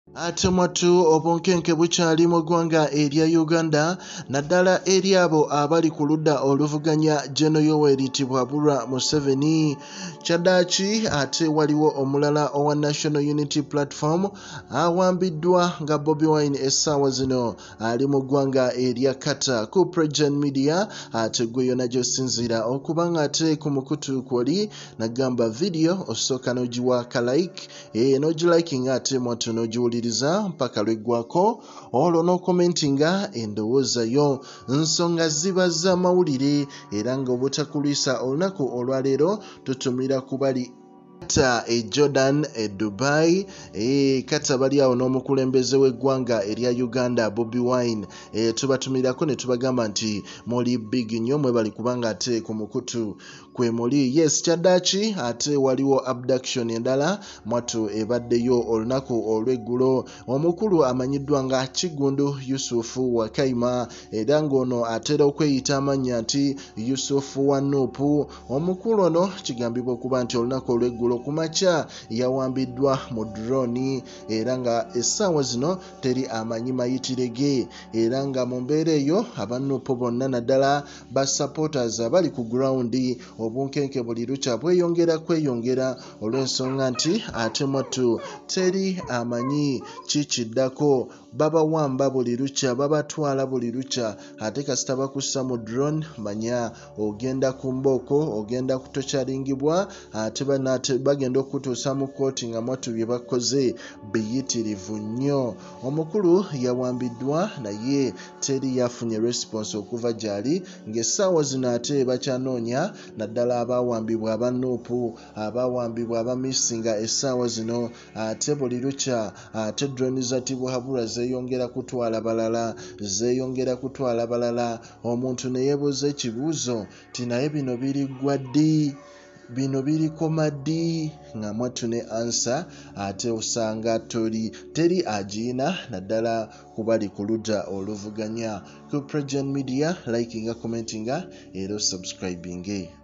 Ate mwattu obunkenke bukyali mu ggwanga erya Uganda naddala eri abo abali ku ludda oluvuganya Gen. Yoweri Tibwabulwa Museveni. Kyaddaaki ate waliwo omulala owa National Unity Platform awambiddwa nga Bobi Wine essaawa zino ali mu ggwanga erya qator ku PROJOURN media ate gwe yonna gy'osinziira okuba nga ate ku mukutu kwoli nagamba video osooka n'ogiwa ka like n'ogilikinga ate mwattu n'ogiwuliriza mpaka lweggwako olwo n'okomentinga endowooza yo. Nsonga ziba za mawulire era ng'obutakulwisa olunaku olwaleero tutumira ku bali Jordan Dubai kata bali awo n'omukulembeze w'eggwanga erya Uganda Bobi Wine tubatumirako ne tubagamba nti muli big nnyo mwebali kubanga ate ku mukutu kwe muli. Yes, kyaddaaki ate waliwo abduction endala mwattu ebaddeyo olunaku olw'eggulo. Omukulu amanyiddwa nga Kigundu Yusufu Wakaima era ng'ono atera okweyita amannya nti Yusufu Owa Nup. Omukulu ono kigambibwa okuba nti olunaku olw'eggulo kumakya yawambiddwa mu drone era nga essaawa zino teri amanyi mayitire ge era nga mu mbeera eyo abanupo bonna naddala ba supporters abali ku ground obunkenke buli lukya bweyongera kweyongera olw'ensonga nti ate mwattu teri amanyi kikiddako. Babawamba buli lukya, babatwala buli lukya, ate kasita bakussa mu drone manya ogenda ku mbooko, ogenda kutokyaringibwa, ate bagenda okutuusa mu kooti nga mwattu bye bakoze biyitirivu nnyo. Omukulu yawambiddwa naye teri yafunye response okuva gy'ali ng'essaawa zino ate bakyanoonya naddala abawambibwa abanuupu, abawambibwa abamisinga essaawa zino ate buli lukya ate drone za Tibwabulwa zeeyongera kutwala balala. Omuntu ne yeebuuza ekibuuzo ti naye bino biriggwa ddi, bino birikoma ddi? Nga mwattu ne ansa ate osanga teri agiina naddala ku bali ku ludda oluvuganya. Ku PROJOURN media likinga, commentinga era subscribinge.